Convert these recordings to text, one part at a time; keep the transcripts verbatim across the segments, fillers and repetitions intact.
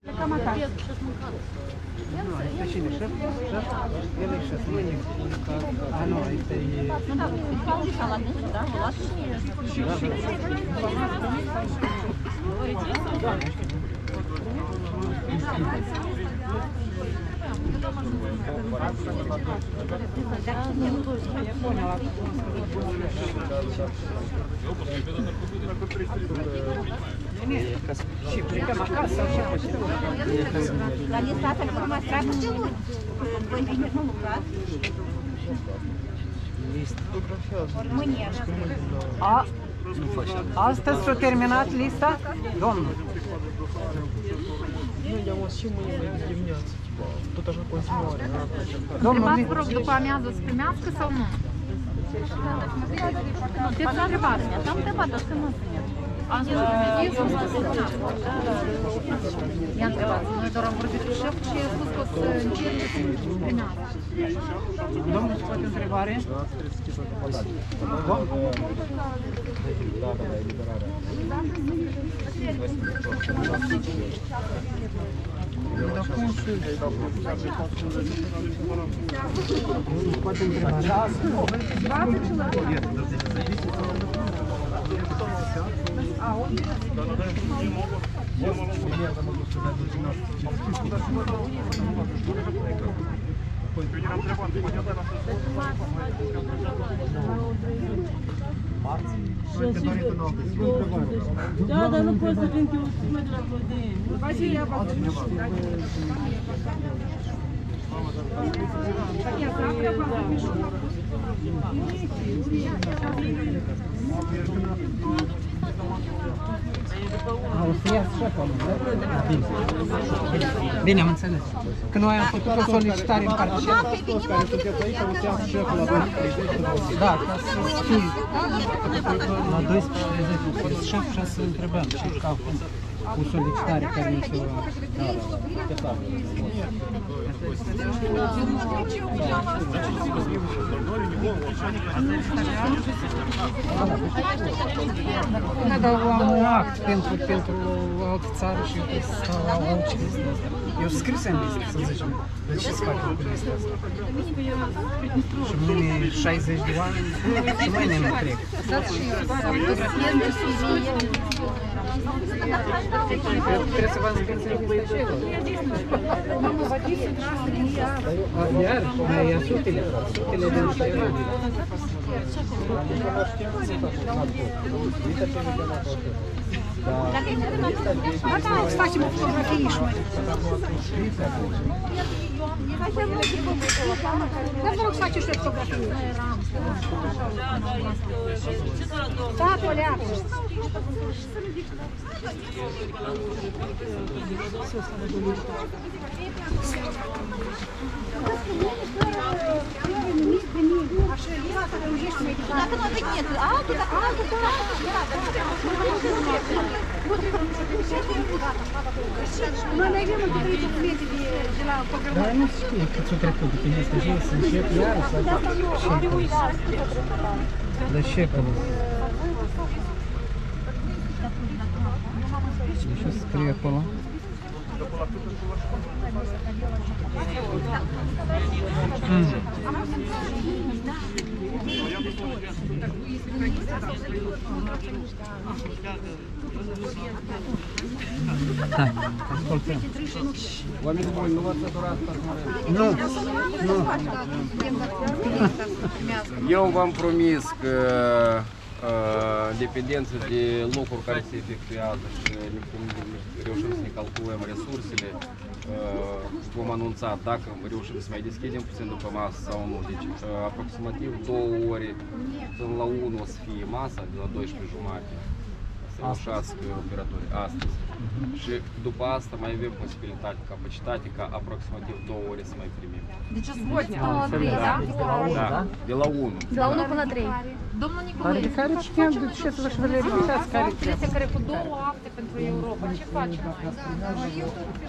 Cam acasă. Nu, este cine? Șef? Șef? El e șef, nu e mâncat. A, nu, este e... Nu, da, îi fac și salată, da, o las și... Și... Și plecăm acasă, așa, La lista asta că mai treabă ce nu? Voi vine, nu lucrați? Ori mâine. A, astăzi s-a terminat lista? Domnul. Nu, eu am și mâine mai dimineață, tot așa continuare. Întrebați, vă rog, după amiază să primească sau nu? Nu, te s-a întrebat. Am întrebat, o să mă Azi nu primească. I-a întrebat. Noi doar am vorbit cu șef și a spus că o să încerce să primească. Domnul, se poate întrebare? Domnul? Poate întrebare? Da, dar nu pot să vin că eu sunt de la Codeni. Vasilia, Vasilia. Я завтра вам напишу. A, o să ia șeful, da? Bine. Bine, am înțeles. Că noi am făcut o solicitare în partea șefului. Da, ca să fie la douăsprezece șef și să întrebăm ce ca cu solicitare care nu se va... Ne dau un act pentru, pentru altă țară și eu trebuie să stau la orice listă asta. Eu scris în listă, să zicem, de ce să fac cu lista asta? Și mâine șaizeci de oameni și mâine nu trec. Trebuie să vă înscrieți în lista și eu. Iar, mai ia sutele, sutele de niște euro. Da, da, îți facem o fotografie și noi. Da, vă rog să faceți și o fotografie. Da, poleacă. Dacă nu pe net, altul, dacă altul, noi mai avem încă trei documenti de la programare. Dar nu știu cât s-o trecut, depinde să jei, să încep iară sau șeful. Da, șeful. Ce scrie acolo? Mm. Da, ascultăm. Oamenii buni, nu v-ați săturat să Nu, nu. Eu v-am promis că uh, dependență de locuri care se efectuează și reușim să ne calculăm resursele, uh, vom anunța dacă reușim să mai deschidem puțin după masă sau nu. Deci uh, aproximativ două ore până la unu o să fie masa, de la douăsprezece jumate. Să reușească operatorii astăzi. Și după asta mai avem posibilitate, capacitate ca aproximativ două ore să mai primim. Deci сегодня la trei, da? Da, de la unu. De la unu până la trei. Domnul Nicolae, Dar care știam de ce să vă le repetați care trebuie care cu două acte pentru Europa. Ce facem noi?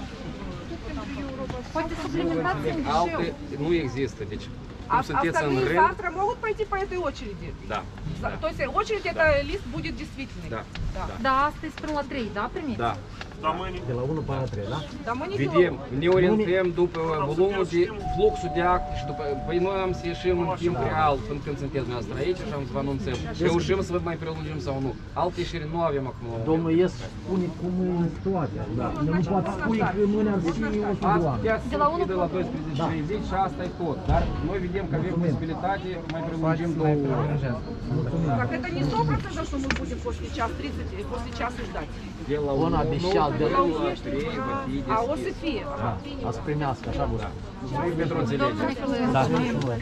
Poate suplimentat în Alte ghișeu. nu există, deci cum sunteți în Остальные rând, завтра могут пойти по этой очереди. da, da, То есть очередь это лист будет действительный. da, da, Da, astăzi până la trei, da, primiți? da. De la unu până la trei, da? Vedem, ne orientăm după volumul de fluxul de act și după... Păi noi am să ieșim în timp real până când sunteți dumneavoastră aici și am să vă anunțăm. Reușim să vă mai prelungim sau nu. Alte ieșiri nu avem acum. Domnul Ies spune cum e situația. Da. Nu poate spune că mâine ar fi o sută de oameni. De la unu de la doisprezece treizeci și asta e tot. Dar noi vedem că avem posibilitate, mai prelungim două ore. Так это не сто процентов, что мы будем после час тридцать, после часа ждать. De la Он обещал, de de la la trei, va fi А о deschis. să fie. Da, a să primească, așa bun. Noi pentru înțelegere. Da, și noi.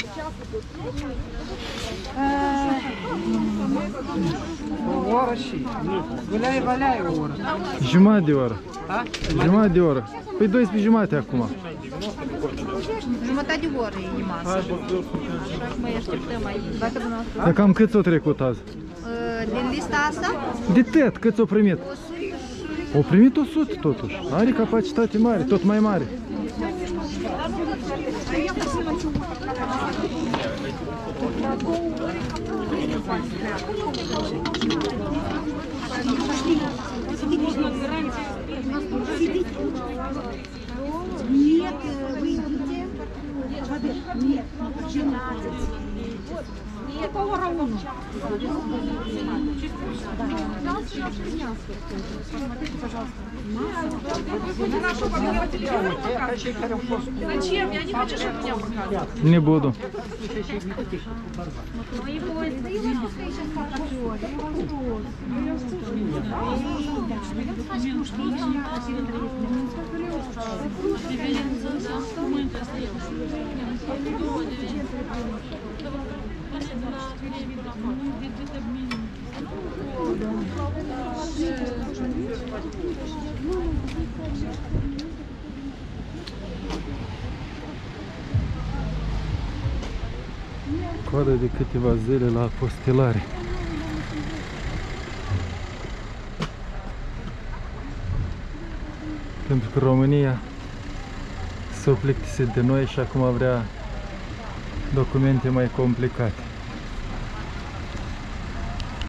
O oră și. Gulea-i, valea-i o oră. Jumătate de oră. Da? Jumătate de oră. Păi doisprezece jumate acum. Jumătate de oră e masă. Mai așteptăm aici. Dacă dumneavoastră... Dar cam cât s-o trecut azi? Din lista asta, De tăt, cât s-o primit? O primit o sută totuși. Are capacitate mare, tot mai mare. Нет, вы идите. Нет, двенадцать. Какого района? Посмотрите, пожалуйста. Зачем? Я не хочу, чтобы меня показывали. Не буду. Coadă de câteva zile la apostilare. Pentru că România s-a plictisit de noi și acum vrea documente mai complicate.